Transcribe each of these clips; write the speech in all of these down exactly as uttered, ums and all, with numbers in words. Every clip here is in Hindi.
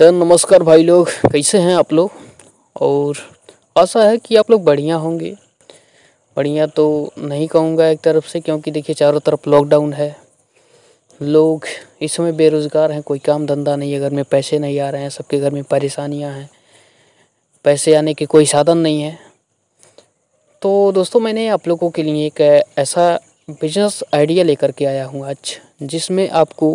तो नमस्कार भाई लोग, कैसे हैं आप लोग। और आशा है कि आप लोग बढ़िया होंगे। बढ़िया तो नहीं कहूँगा एक तरफ से, क्योंकि देखिए चारों तरफ लॉकडाउन है। लोग इस समय बेरोज़गार हैं, कोई काम धंधा नहीं है, घर में पैसे नहीं आ रहे हैं, सबके घर में परेशानियां हैं, पैसे आने के कोई साधन नहीं है। तो दोस्तों, मैंने आप लोगों के लिए एक ऐसा बिजनेस आइडिया लेकर के आया हूँ आज, जिसमें आपको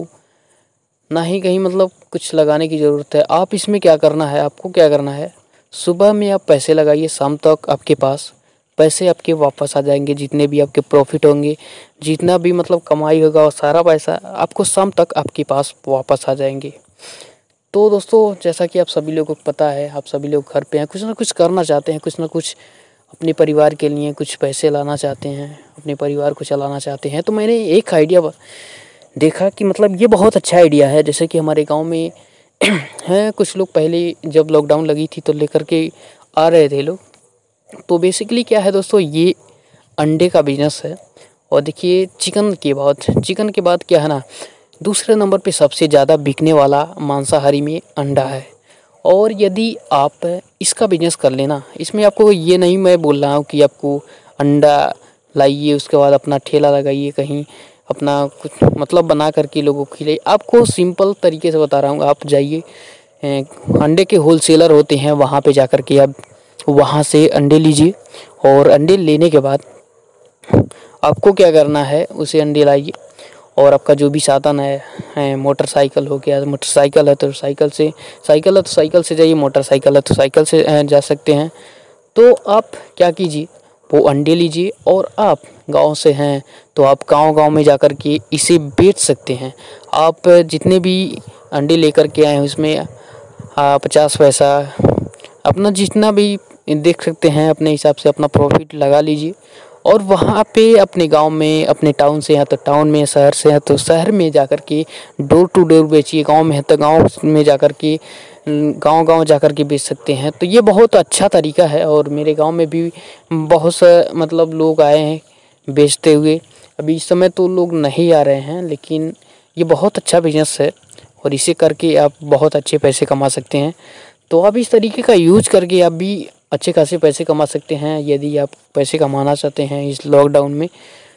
ना ही कहीं मतलब कुछ लगाने की ज़रूरत है। आप इसमें क्या करना है, आपको क्या करना है, सुबह में आप पैसे लगाइए, शाम तक आपके पास पैसे आपके वापस आ जाएंगे। जितने भी आपके प्रॉफिट होंगे, जितना भी मतलब कमाई होगा, वो सारा पैसा आपको शाम तक आपके पास वापस आ जाएंगे। तो दोस्तों, जैसा कि आप सभी लोगों को पता है, आप सभी लोग घर पे हैं, कुछ ना कुछ करना चाहते हैं, कुछ ना कुछ अपने परिवार के लिए कुछ पैसे लाना चाहते हैं, अपने परिवार को चलाना चाहते हैं। तो मैंने एक आइडिया देखा कि मतलब ये बहुत अच्छा आइडिया है। जैसे कि हमारे गांव में हैं कुछ लोग, पहले जब लॉकडाउन लगी थी तो लेकर के आ रहे थे लोग। तो बेसिकली क्या है दोस्तों, ये अंडे का बिजनेस है। और देखिए चिकन के बाद चिकन के बाद क्या है ना, दूसरे नंबर पे सबसे ज़्यादा बिकने वाला मांसाहारी में अंडा है। और यदि आप इसका बिजनेस कर लेना, इसमें आपको ये नहीं मैं बोल रहा हूँ कि आपको अंडा लाइए उसके बाद अपना ठेला लगाइए, कहीं अपना कुछ मतलब बना करके लोगों को खिलाइए। आपको सिंपल तरीके से बता रहा हूँ, आप जाइए, अंडे के होलसेलर होते हैं, वहाँ पे जाकर के आप वहाँ से अंडे लीजिए। और अंडे लेने के बाद आपको क्या करना है, उसे अंडे लाइए और आपका जो भी साधन है, है मोटरसाइकिल हो गया, मोटरसाइकिल है तो साइकिल से साइकिल है तो साइकिल से जाइए, मोटरसाइकिल है तो साइकिल से जा सकते हैं। तो आप क्या कीजिए, वो अंडे लीजिए और आप गांव से हैं तो आप गांव-गांव में जाकर के इसे बेच सकते हैं। आप जितने भी अंडे लेकर के आए हैं उसमें पचास पैसा अपना जितना भी देख सकते हैं, अपने हिसाब से अपना प्रॉफिट लगा लीजिए। और वहाँ पे अपने गांव में, अपने टाउन से हैं तो टाउन में, शहर से हैं तो शहर में जाकर के डोर टू डोर बेचिए। गांव में है तो गांव में जाकर के गांव-गांव जाकर के बेच सकते हैं। तो ये बहुत अच्छा तरीका है और मेरे गांव में भी बहुत से मतलब लोग आए हैं बेचते हुए। अभी इस समय तो लोग नहीं आ रहे हैं, लेकिन ये बहुत अच्छा बिजनेस है और इसे करके आप बहुत अच्छे पैसे कमा सकते हैं। तो आप इस तरीके का यूज करके आप भी अच्छे खासे पैसे कमा सकते हैं, यदि आप पैसे कमाना चाहते हैं इस लॉकडाउन में।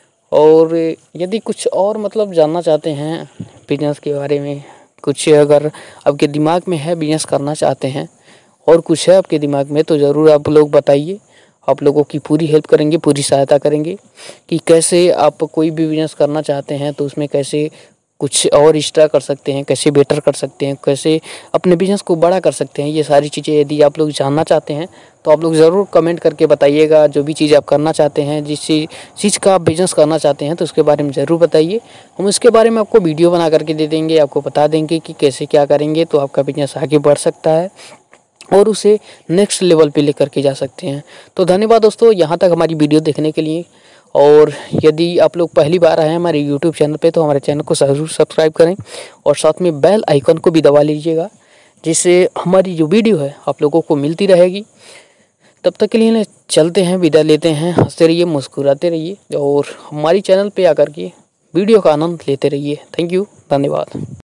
और यदि कुछ और मतलब जानना चाहते हैं बिजनेस के बारे में, कुछ अगर आपके दिमाग में है बिजनेस करना चाहते हैं और कुछ है आपके दिमाग में, तो ज़रूर आप लोग बताइए। आप लोगों की पूरी हेल्प करेंगे, पूरी सहायता करेंगे कि कैसे आप कोई भी बिजनेस करना चाहते हैं तो उसमें कैसे कुछ और एक्स्ट्रा कर सकते हैं, कैसे बेटर कर सकते हैं, कैसे अपने बिजनेस को बड़ा कर सकते हैं। ये सारी चीज़ें यदि आप लोग जानना चाहते हैं तो आप लोग ज़रूर कमेंट करके बताइएगा। जो भी चीज़ आप करना चाहते हैं, जिस चीज़ का आप बिजनेस करना चाहते हैं, तो उसके बारे में ज़रूर बताइए। हम उसके बारे में आपको वीडियो बना करके दे देंगे, आपको बता देंगे कि कैसे क्या करेंगे तो आपका बिजनेस आगे बढ़ सकता है और उसे नेक्स्ट लेवल पे लेकर के जा सकते हैं। तो धन्यवाद दोस्तों, यहाँ तक हमारी वीडियो देखने के लिए। और यदि आप लोग पहली बार आए हैं हमारे यूट्यूब चैनल पे तो हमारे चैनल को ज़रूर सब्सक्राइब करें और साथ में बेल आइकन को भी दबा लीजिएगा, जिससे हमारी जो वीडियो है आप लोगों को मिलती रहेगी। तब तक के लिए चलते हैं, विदा लेते हैं। हंसते रहिए, मुस्कुराते रहिए और हमारी चैनल पे आकर के वीडियो का आनंद लेते रहिए। थैंक यू, धन्यवाद।